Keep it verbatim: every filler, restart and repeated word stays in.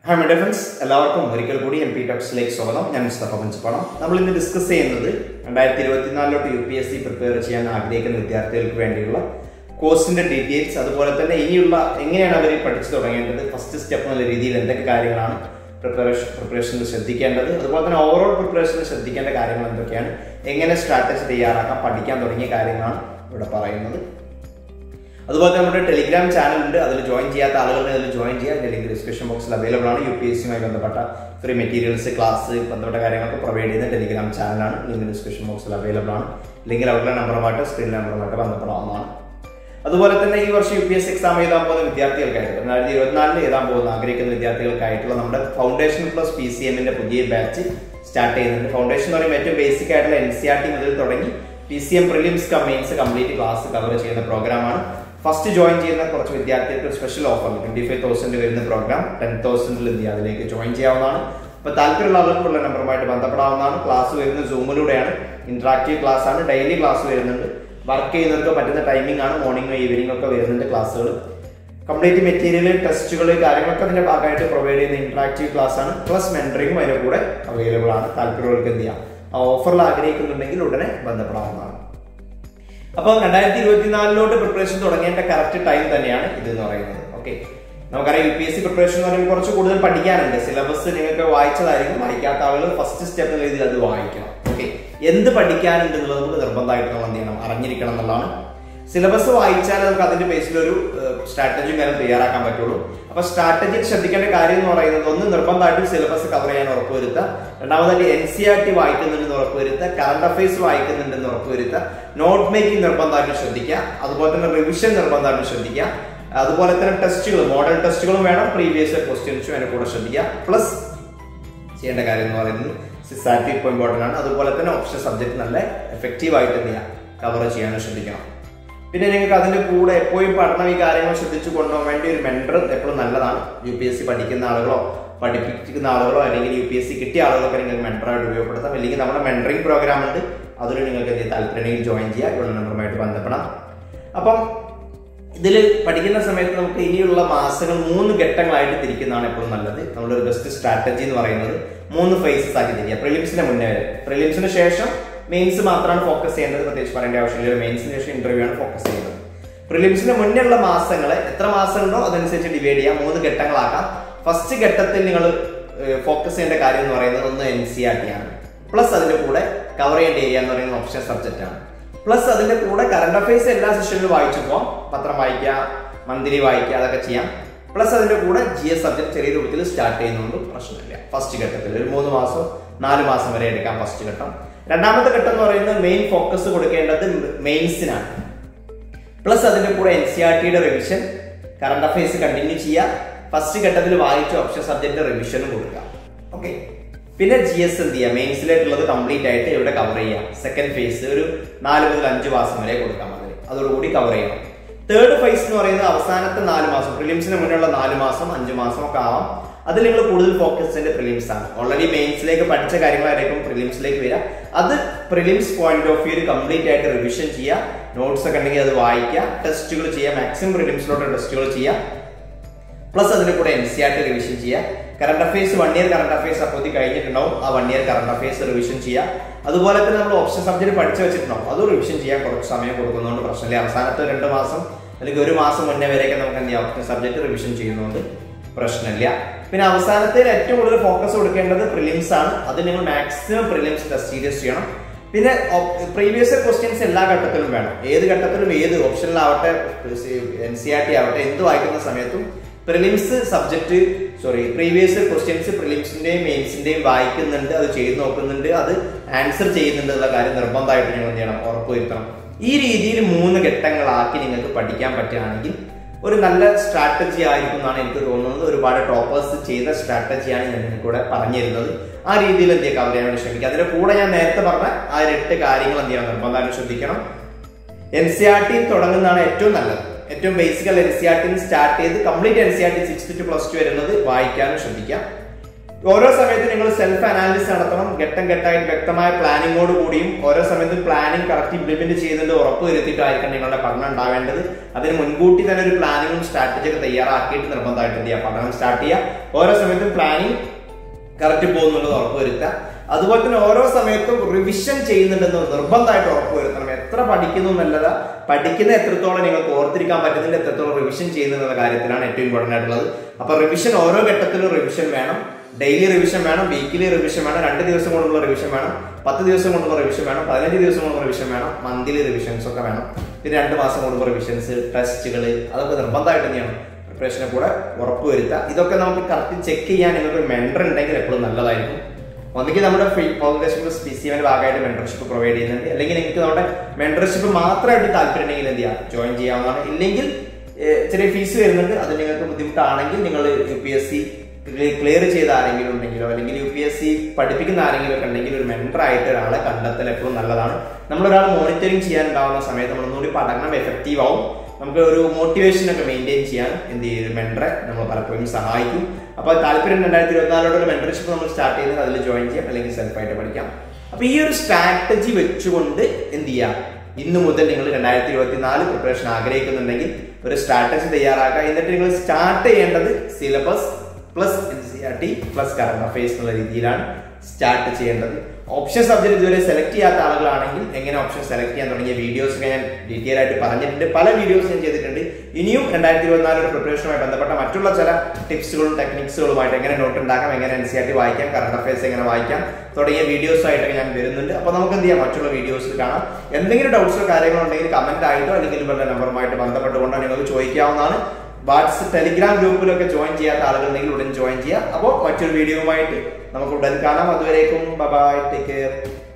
Hi my dear friends, എല്ലാവർക്കും ഒരിക്കൽ കൂടി എം പി ടോക്സിലേക്ക് സ്വാഗതം. ഞാൻ മിസ്റ്റർ മസ്ത. നമ്മൾ ഇന്ന് ഡിസ്കസ് ചെയ്യുന്നത് രണ്ടായിരത്തി ഇരുപത്തിനാലിലോട്ട് U P S C prepare ചെയ്യാൻ ആഗ്രഹിക്കുന്ന വിദ്യാർത്ഥികൾക്ക് വേണ്ടിയുള്ള കോഴ്സിന്റെ ഡീറ്റെയിൽസ്, അതുപോലെ തന്നെ ഇനിയുള്ള എങ്ങനെയാണ് അവർ പഠിച്ചു തുടങ്ങേണ്ടത്, ഫസ്റ്റ് സ്റ്റെപ്പ് എന്നുള്ള രീതിയിൽ എന്തൊക്കെ കാര്യങ്ങളാണ് പ്രിപ്പറേഷൻ പ്രിപ്പറേഷനിൽ ശ്രദ്ധിക്കേണ്ടത്, അതുപോലെ തന്നെ ഓവറോൾ പ്രിപ്പറേഷനിൽ ശ്രദ്ധിക്കേണ്ട കാര്യങ്ങൾ എന്തൊക്കെയാണ്, എങ്ങനെ സ്ട്രാറ്റജി തയ്യാറാക്കാം, പഠിക്കാൻ തുടങ്ങിയ കാര്യങ്ങളാണ് ഇവിടെ പറയുന്നത്. അതുപോലെ നമ്മുടെ ടെലിഗ്രാം ചാനൽ ഉണ്ട്, അതിൽ ജോയിൻ ചെയ്യാത്ത ആളുകളുടെ അതിൽ ജോയിൻ ചെയ്യുക. അതിന്റെ ലിങ്ക് ഡിസ്ക്രിപ്ഷൻ ബോക്സിൽ അവൈലബിൾ ആണ്. യു പി എസ് സിയുമായി ബന്ധപ്പെട്ട ഫ്രീ മെറ്റീരിയൽസ്, ക്ലാസ്, ബന്ധപ്പെട്ട കാര്യങ്ങളൊക്കെ പ്രൊവൈഡ് ചെയ്യുന്ന ടെലിഗ്രാം ചാനലാണ്. ലിങ്ക് ഡിസ്ക്രിപ്ഷൻ ബോക്സിൽ അവൈലബിൾ ആണ്. ലിങ്കിൽ അവരുടെ നമ്പറുമായിട്ട് സ്ക്രീൻ നമ്പറുമായിട്ട് ബന്ധപ്പെടാവുന്നതാണ്. അതുപോലെ തന്നെ ഈ വർഷം U P S C exam എഴുതാൻ പോകുന്ന വിദ്യാർത്ഥികൾക്കായിട്ട് രണ്ടായിരത്തി ഇരുപത്തിനാലിന് എഴുതാൻ പോകുന്ന ആഗ്രഹിക്കുന്ന വിദ്യാർത്ഥികൾക്കായിട്ടുള്ള നമ്മുടെ ഫൗണ്ടേഷൻ പ്ലസ് പി സി എമ്മിന്റെ പുതിയ ബാച്ച് സ്റ്റാർട്ട് ചെയ്യുന്നുണ്ട്. ഫൗണ്ടേഷൻ എന്ന് പറയുമ്പോൾ ഏറ്റവും ബേസിക് ആയിട്ടുള്ള എൻ സി ആർ ടി മുതൽ തുടങ്ങി P C M prelims combines complete class cover ചെയ്യുന്ന പ്രോഗ്രാമാണ്. ഫസ്റ്റ് ജോയിൻ ചെയ്യുന്ന കുറച്ച് വിദ്യാർത്ഥികൾക്ക് special offer twenty five thousand വരുന്ന പ്രോഗ്രാം ടെൻ തൗസൻഡിൽ എന്ത് ചെയ്യുക അതിലേക്ക് ജോയിൻ ചെയ്യാവുന്നതാണ്. അപ്പോൾ താല്പര്യമുള്ള ആളുകൾക്കുള്ള നമ്പറുമായിട്ട് ബന്ധപ്പെടാവുന്നതാണ്. ക്ലാസ് വരുന്നത് സൂമിലൂടെയാണ്, ഇന്ററാക്റ്റീവ് ക്ലാസ് ആണ്, ഡെയിലി ക്ലാസ് വരുന്നുണ്ട്. വർക്ക് ചെയ്യുന്നവർക്ക് പറ്റുന്ന ടൈമിംഗ് ആണ്, മോർണിംഗോ ഈവനിംഗ് ഒക്കെ വരുന്നുണ്ട് ക്ലാസ്സുകൾ. കംപ്ലീറ്റ് മെറ്റീരിയൽ, ടെസ്റ്റുകൾ, കാര്യങ്ങളൊക്കെ അതിന്റെ ഭാഗമായിട്ട് പ്രൊവൈഡ് ചെയ്യുന്ന ഇന്ററാക്റ്റീവ് ക്ലാസ് ആണ്. പ്ലസ് മെന്ററിംഗും അതിന്റെ കൂടെ അവൈലബിൾ ആണ്. താല്പര്യമുള്ളവർക്ക് എന്ത് ചെയ്യാം, ആ ഓഫറിൽ ആഗ്രഹിക്കുന്നുണ്ടെങ്കിൽ ഉടനെ ബന്ധപ്പെടാവുന്നതാണ്. അപ്പോൾ രണ്ടായിരത്തി ഇരുപത്തിനാലിലോട്ട് പ്രിപ്പറേഷൻ തുടങ്ങേണ്ട കറക്റ്റ് ടൈം തന്നെയാണ് ഇതെന്ന് പറയുന്നത്. ഓക്കെ, നമുക്കറിയാം U P S C preparation എന്ന് പറയുമ്പോൾ കുറച്ച് കൂടുതൽ പഠിക്കാനുണ്ട്. സിലബസ് നിങ്ങൾക്ക് വായിച്ചതായിരിക്കും, വായിക്കാത്ത ആളുകൾ ഫസ്റ്റ് സ്റ്റെപ്പ് എന്ന രീതിയിൽ അത് വായിക്കണം. ഓക്കെ, എന്ത് പഠിക്കാനുണ്ട് എന്നുള്ളത് നമുക്ക് നിർബന്ധമായിട്ട് നമ്മൾ എന്ത് ചെയ്യണം, അറിഞ്ഞിരിക്കണം എന്നുള്ളതാണ്. സിലബസ് വായിച്ചാൽ നമുക്ക് അതിന്റെ ബേസിൽ ഒരു സ്ട്രാറ്റജിയും കാര്യം തയ്യാറാക്കാൻ പറ്റുള്ളൂ. അപ്പൊ സ്ട്രാറ്റജി ശ്രദ്ധിക്കേണ്ട കാര്യം എന്ന് പറയുന്നത്, ഒന്ന് നിർബന്ധമായിട്ടും സിലബസ് കവർ ചെയ്യാൻ ഉറപ്പുവരുത്തുക. രണ്ടാമതായിട്ട് എൻ സി ആർ ടി വായിക്കുന്നുണ്ടെന്ന് ഉറപ്പുവരുത്തുക. കറണ്ട് അഫയേഴ്സ് വായിക്കുന്നുണ്ടെന്ന് ഉറപ്പുവരുത്തുക. നോട്ട് മേക്കിംഗ് നിർബന്ധമായിട്ടും ശ്രദ്ധിക്കുക. അതുപോലെ തന്നെ റിവിഷൻ നിർബന്ധമായിട്ടും ശ്രദ്ധിക്കുക. അതുപോലെ തന്നെ ടെസ്റ്റുകൾ, മോഡൽ ടെസ്റ്റുകളും വേണം, പ്രീവിയസ് ക്വസ്റ്റ്യൻസും അതിനെ കൂടെ ശ്രദ്ധിക്കുക. പ്ലസ് ചെയ്യേണ്ട കാര്യം എന്ന് പറയുന്നത് സിസാറ്റ് ഇപ്പോൾ ഇമ്പോർട്ടൻ്റ് ആണ്. അതുപോലെ തന്നെ ഓപ്ഷൻ സബ്ജക്ട് നല്ല എഫക്റ്റീവ് ആയിട്ട് എന്ത് ചെയ്യുക, കവർ ചെയ്യാനും ശ്രദ്ധിക്കണം. പിന്നെ നിങ്ങൾക്ക് അതിന്റെ കൂടെ എപ്പോഴും പഠനം ഈ കാര്യങ്ങൾ ശ്രദ്ധിച്ചു കൊണ്ടുപോകാൻ വേണ്ടി ഒരു മെന്റർ എപ്പോഴും നല്ലതാണ്. യു പി എസ് സി പഠിക്കുന്ന ആളുകളോ പഠിപ്പിക്കുന്ന ആളുകളോ അല്ലെങ്കിൽ യു പി എസ് സി കിട്ടിയ ആളുകളൊക്കെ നിങ്ങൾക്ക് മെന്ററായിട്ട് ഉപയോഗപ്പെടുത്താം. അല്ലെങ്കിൽ നമ്മുടെ മെന്ററിംഗ് പ്രോഗ്രാം ഉണ്ട്, അതിൽ നിങ്ങൾക്ക് എന്ത് താല്പര്യമെങ്കിൽ ജോയിൻ ചെയ്യുക. ഇവിടെ നമ്പറുമായിട്ട് ബന്ധപ്പെടാം. അപ്പം ഇതിൽ പഠിക്കുന്ന സമയത്ത് നമുക്ക് ഇനിയുള്ള മാസങ്ങൾ മൂന്ന് ഘട്ടങ്ങളായിട്ട് തിരിക്കുന്നതാണ് എപ്പോഴും നല്ലത്. നമ്മുടെ ഒരു ബെസ്റ്റ് സ്ട്രാറ്റജി എന്ന് പറയുന്നത് മൂന്ന് ഫേസസ് ആക്കി തിരിക്കുക. പ്രിലിംസിന് മുന്നേ വരെ, പ്രിലിംസിന് ശേഷം മെയിൻസ് മാത്രമാണ് ഫോക്കസ് ചെയ്യേണ്ടത്. പ്രത്യേകിച്ച് പറയേണ്ട ആവശ്യമില്ല. മെയിൻസിന് ശേഷം ഇന്റർവ്യൂ ആണ് ഫോക്കസ് ചെയ്യുന്നത്. പ്രിലിംസിന് മുന്നേ ഉള്ള മാസങ്ങളെ എത്ര മാസമുണ്ടോ അതനുസരിച്ച് ഡിവൈഡ് ചെയ്യാം, മൂന്ന് ഘട്ടങ്ങളാക്കാം. ഫസ്റ്റ് ഘട്ടത്തിൽ നിങ്ങൾ ഫോക്കസ് ചെയ്യേണ്ട കാര്യം എന്ന് പറയുന്നത് ഒന്ന് എൻ സി ആർ ടി ആണ്. പ്ലസ് അതിന്റെ കൂടെ കവർ ചെയ്യേണ്ട ഏരിയ എന്ന് പറയുന്നത് ഓപ്ഷൻ സബ്ജക്റ്റ് ആണ്. പ്ലസ് അതിന്റെ കൂടെ കറണ്ട് അഫയേഴ്സ് എല്ലാ സെഷനിലും വായിച്ചു പോകാം. പത്രം വായിക്കുക, മന്ത്ലി വായിക്കുക, അതൊക്കെ ചെയ്യാം. പ്ലസ് അതിന്റെ കൂടെ ജി എസ് സബ്ജക്ട് ചെറിയ രൂപത്തിൽ സ്റ്റാർട്ട് ചെയ്യുന്നതുകൊണ്ട് പ്രശ്നമില്ല. ഫസ്റ്റ് ഘട്ടത്തിൽ ഒരു മൂന്ന് മാസം നാല് മാസം വരെ എടുക്കാം ഫസ്റ്റ് ഘട്ടം. രണ്ടാമത്തെ ഘട്ടം എന്ന് പറയുന്നത് മെയിൻ ഫോക്കസ് കൊടുക്കേണ്ടത് മെയിൻസിനാണ്. പ്ലസ് അതിന്റെ കൂടെ എൻ സി ആർ ടിയുടെ റിവിഷൻ, കറണ്ട് അഫയേഴ്സ് കണ്ടിന്യൂ ചെയ്യുക. ഫസ്റ്റ് ഘട്ടത്തിൽ വായിച്ച ഓപ്ഷൻ സബ്ജക്ട് റിവിഷനും കൊടുക്കുക. ഓക്കെ, പിന്നെ ജി എസ് എന്ത് ചെയ്യുക, മെയിൻസിലേക്കുള്ളത് കംപ്ലീറ്റ് ആയിട്ട് ഇവിടെ കവർ ചെയ്യാം. സെക്കൻഡ് ഫേസ് ഒരു നാല് മുതൽ അഞ്ച് മാസം വരെ കൊടുക്കാം. അതിൽ അതോടുകൂടി കവർ ചെയ്യണം. തേർഡ് ഫേസ് എന്ന് പറയുന്നത് അവസാനത്തെ നാല് മാസം, പ്രിലിംസിന് മുന്നുള്ള നാല് മാസം അഞ്ച് മാസം ഒക്കെ ആവാം. അതിൽ നിങ്ങൾ കൂടുതൽ ഫോക്കസ് ചെയ്യേണ്ട പ്രിലിംസ് ആണ്. ഓൾറെഡി മെയിൻസിലേക്ക് പഠിച്ച കാര്യങ്ങളായിരിക്കും പ്രിലിംസിലേക്ക് വരിക. അത് prelims point of view complete ആയിട്ട് റിവിഷൻ ചെയ്യുക. നോട്ട്സ് ഒക്കെ ഉണ്ടെങ്കിൽ അത് വായിക്കുക, ടെസ്റ്റുകൾ ചെയ്യുക, മാക്സിമം പ്രിലിംസിലോട്ട് ടെസ്റ്റുകൾ ചെയ്യുക. പ്ലസ് അതിന്റെ കൂടെ N C R T revision ചെയ്യുക. Current affairs one year current affairs അപ്പോഴത്തേക്ക് കഴിഞ്ഞിട്ടുണ്ടാവും, ആ one year current affairs revision ചെയ്യുക. അതുപോലെ തന്നെ നമ്മൾ ഓപ്ഷൻ സബ്ജക്ട് പഠിച്ചു വെച്ചിട്ടുണ്ടാവും, അത് റിവിഷൻ ചെയ്യാൻ കുറച്ച് സമയം കൊടുക്കുന്നതുകൊണ്ട് പ്രശ്നമില്ല. അവസാനത്തെ രണ്ട് മാസം അല്ലെങ്കിൽ ഒരു മാസം മുന്നേ വരെയൊക്കെ നമുക്ക് എന്ത് ചെയ്യാം, ഓപ്ഷൻ സബ്ജക്ട് റിവിഷൻ ചെയ്യുന്നതുകൊണ്ട് പ്രശ്നമില്ല. പിന്നെ അവസാനത്തിൽ ഏറ്റവും കൂടുതൽ ഫോക്കസ് കൊടുക്കേണ്ടത് പ്രിലിംസ് ആണ്. അത് നിങ്ങൾ മാക്സിമം പ്രിലിംസ് ടെസ്റ്റ് സീരീസ് ചെയ്യണം. പിന്നെ പ്രീവിയസ് ക്വസ്റ്റ്യൻസ് എല്ലാ ഘട്ടത്തിലും വേണം. ഏത് ഘട്ടത്തിലും ഏത് ഓപ്ഷനിലാവട്ടെ, എൻ സി ആർ ടി ആവട്ടെ, എന്ത് വായിക്കുന്ന സമയത്തും prelims subject sorry previous questions പ്രിലിംസിന്റെയും മെയിൻസിന്റെയും വായിക്കുന്നുണ്ട്, അത് ചെയ്ത് നോക്കുന്നുണ്ട്, അത് ആൻസർ ചെയ്യുന്നുണ്ട് എന്നുള്ള കാര്യം നിർബന്ധമായിട്ട് നിങ്ങൾ എന്ത് ചെയ്യണം, ഉറപ്പുവരുത്തണം. ഈ രീതിയിൽ മൂന്ന് ഘട്ടങ്ങളാക്കി നിങ്ങൾക്ക് പഠിക്കാൻ പറ്റുകയാണെങ്കിൽ ഒരു നല്ല സ്ട്രാറ്റജി ആയിരിക്കും എന്നാണ് എനിക്ക് തോന്നുന്നത്. ഒരുപാട് ടോപ്പേഴ്സ് ചെയ്ത സ്ട്രാറ്റജിയാണ് ഞാൻ നിങ്ങൾക്ക് കൂടെ പറഞ്ഞിരുന്നത്. ആ രീതിയിൽ എന്ത് ചെയ്യുക, കവർ ചെയ്യാൻ വേണ്ടി ശ്രമിക്കുക. അതിന്റെ കൂടെ ഞാൻ നേരത്തെ പറഞ്ഞ ആ എട്ട് കാര്യങ്ങൾ എന്ത് ചെയ്യണം, നിർബന്ധമായിട്ട് ശ്രദ്ധിക്കണം. എൻ സി ആർ ടി തുടങ്ങുന്നതാണ് ഏറ്റവും നല്ലത്. ഏറ്റവും basical N C R T start ചെയ്ത് complete N C R T six two plus two വരുന്നത് വായിക്കാനും ശ്രദ്ധിക്കാം. ഓരോ സമയത്ത് നിങ്ങൾ സെൽഫ് അനാലിസിസ് നടത്തണം. ഘട്ടം ഘട്ടമായിട്ട് വ്യക്തമായ പ്ലാനിങ്ങോട് കൂടിയും ഓരോ സമയത്തും പ്ലാനിങ് കറക്റ്റ് ഇംപ്ലിമെന്റ് ചെയ്യുന്നുണ്ട് ഉറപ്പ് വരുത്തിയിട്ടായിരിക്കണം നിങ്ങളുടെ പഠനം ഉണ്ടാവേണ്ടത്. അതിന് മുൻകൂട്ടി തന്നെ ഒരു പ്ലാനിങ്ങും സ്ട്രാറ്റജിയൊക്കെ തയ്യാറാക്കിയിട്ട് നിർബന്ധമായിട്ട് എന്ത് ചെയ്യുക, പഠനം സ്റ്റാർട്ട് ചെയ്യുക. ഓരോ സമയത്തും പ്ലാനിങ് കറക്റ്റ് പോകുന്നുള്ളത് ഉറപ്പ് വരുത്തുക. അതുപോലെ തന്നെ ഓരോ സമയത്തും റിവിഷൻ ചെയ്യുന്നുണ്ടെന്ന് നിർബന്ധമായിട്ട് ഉറപ്പ് വരുത്തണം. എത്ര പഠിക്കുന്നു എന്നല്ലത്, പഠിക്കുന്ന എത്രത്തോളം നിങ്ങൾക്ക് ഓർത്തിരിക്കാൻ പറ്റുന്നില്ല, എത്രത്തോളം റിവിഷൻ ചെയ്യുന്നുള്ള കാര്യത്തിലാണ് ഏറ്റവും ഇമ്പോർട്ടൻ്റ് ആയിട്ടുള്ളത്. അപ്പൊ റിവിഷൻ ഓരോ ഘട്ടത്തിലും റിവിഷൻ വേണം. ഡെയിലി റിവിഷൻ വേണം, വീക്കിലി റിവിഷൻ വേണം, രണ്ട് ദിവസം കൊണ്ടുള്ള റിവിഷൻ വേണം, പത്ത് ദിവസം കൊണ്ടുള്ള റിവിഷൻ വേണം, പതിനഞ്ച് ദിവസം കൊണ്ടുള്ള റിവിഷൻ വേണം, മന്ത്ലി റിവിഷൻസ് ഒക്കെ വേണം. പിന്നെ രണ്ട് മാസം കൊണ്ടുള്ള റിവിഷൻസ്, ടെസ്റ്റുകൾ, അതൊക്കെ നിർബന്ധമായിട്ട് തന്നെയാണ് പ്രിപ്പറേഷനെ കൂടെ ഉറപ്പ് വരുത്തുക. ഇതൊക്കെ നമുക്ക് കറക്റ്റ് ചെക്ക് ചെയ്യാൻ നിങ്ങൾക്ക് ഒരു മെന്റർ ഉണ്ടെങ്കിൽ എപ്പോഴും നല്ലതായിരിക്കും. ഒന്നുകിൽ നമ്മുടെ ഫ്രീ ഫൗണ്ടേഷൻ പി സി എമ്മിന്റെ ഭാഗമായിട്ട് മെന്റർഷിപ്പ് പ്രൊവൈഡ് ചെയ്യുന്നുണ്ട്, അല്ലെങ്കിൽ നിങ്ങൾക്ക് നമ്മുടെ മെന്റർഷിപ്പ് മാത്രമായിട്ട് താല്പര്യം ഉണ്ടെങ്കിൽ എന്ത് ചെയ്യാം, ജോയിൻ ചെയ്യാവുന്നതാണ്. ഇല്ലെങ്കിൽ ചെറിയ ഫീസ് വരുന്നുണ്ട്, അത് നിങ്ങൾക്ക് ബുദ്ധിമുട്ടാണെങ്കിൽ നിങ്ങൾ U P S C clear ചെയ്ത ആരെങ്കിലും ഉണ്ടെങ്കിലോ അല്ലെങ്കിൽ യു പി എസ് സി പഠിപ്പിക്കുന്ന ആരെങ്കിലും ഒക്കെ ഉണ്ടെങ്കിൽ ഒരു മെന്റർ ആയിട്ട് ഒരാളെ കണ്ടെത്തൽ എപ്പോഴും നല്ലതാണ്. നമ്മളൊരാൾ മോണിറ്ററിങ് ചെയ്യാനുണ്ടാവുന്ന സമയത്ത് നമ്മളൊന്നുകൂടി പഠനം എഫക്റ്റീവ് ആവും. നമുക്ക് ഒരു മോട്ടിവേഷൻ ഒക്കെ മെയിൻറ്റെയിൻ ചെയ്യാൻ എന്ത് ചെയ്യും, മെന്ററെ നമ്മൾ പലപ്പോഴും സഹായിക്കും. അപ്പോൾ താല്പര്യം രണ്ടായിരത്തി ഇരുപത്തിനാലോടെ മെന്റർഷിപ്പ് നമ്മൾ സ്റ്റാർട്ട് ചെയ്യുന്നത്, അതിൽ ജോയിൻ ചെയ്യാം, അല്ലെങ്കിൽ സെൽഫായിട്ട് പഠിക്കാം. അപ്പൊ ഈ ഒരു സ്ട്രാറ്റജി വെച്ചുകൊണ്ട് എന്ത് ചെയ്യാം, ഇന്ന് മുതൽ നിങ്ങൾ രണ്ടായിരത്തി ഇരുപത്തിനാല് പ്രിപ്പറേഷൻ ആഗ്രഹിക്കുന്നുണ്ടെങ്കിൽ ഒരു സ്ട്രാറ്റജി തയ്യാറാക്കുക. എന്നിട്ട് നിങ്ങൾ സ്റ്റാർട്ട് ചെയ്യേണ്ടത് syllabus plus N C R T plus current affairs എന്നുള്ള രീതിയിലാണ് സ്റ്റാർട്ട് ചെയ്യേണ്ടത്. ഓപ്ഷൻ സബ്ജക്ട് ഇതുവരെ സെലക്ട് ചെയ്യാത്ത ആളുകളാണെങ്കിൽ എങ്ങനെ ഓപ്ഷൻ സെലക്ട് ചെയ്യാൻ തുടങ്ങിയ വീഡിയോസ് ഒക്കെ ഞാൻ ഡീറ്റെയിൽ ആയിട്ട് പറഞ്ഞിട്ടുണ്ട്. പല വീഡിയോസ് ഞാൻ ചെയ്തിട്ടുണ്ട്. ഇനിയും രണ്ടായിരത്തി ഇരുപത്തിനാലിന്റെ പ്രിപ്പറേഷനുമായി ബന്ധപ്പെട്ട മറ്റുള്ള ചില ടിപ്സുകളും ടെക്നിക്സുകളുമായിട്ട് എങ്ങനെ നോട്ട് ഉണ്ടാക്കാം, എങ്ങനെ എൻ സി ആർ ടി വായിക്കാം, കറണ്ട് അഫയേഴ്സ് എങ്ങനെ വായിക്കാം തുടങ്ങിയ വീഡിയോസ് ആയിട്ടൊക്കെ ഞാൻ വരുന്നുണ്ട്. അപ്പോൾ നമുക്ക് എന്ത് ചെയ്യാം, മറ്റുള്ള വീഡിയോസിൽ കാണാം. എന്തെങ്കിലും ഡൗട്ട്സോ കാര്യങ്ങളോ ഉണ്ടെങ്കിൽ കമന്റ് ആയിട്ടോ അല്ലെങ്കിൽ ഇവരുടെ നമ്പറുമായിട്ട് ബന്ധപ്പെട്ടുകൊണ്ടോ നിങ്ങൾക്ക് ചോദിക്കാവുന്നതാണ്. വാട്സ്ആപ്പ് ടെലിഗ്രാം ഗ്രൂപ്പിലൊക്കെ ജോയിൻ ചെയ്യാത്ത ആളുകളുണ്ടെങ്കിൽ ഉടൻ ജോയിൻ ചെയ്യാം. അപ്പോൾ മറ്റൊരു വീഡിയോയുമായിട്ട് നമുക്ക് ഉടൻ കാണാം. അതുവരേക്കും ബൈ ബൈ, ടേക്ക് കെയർ.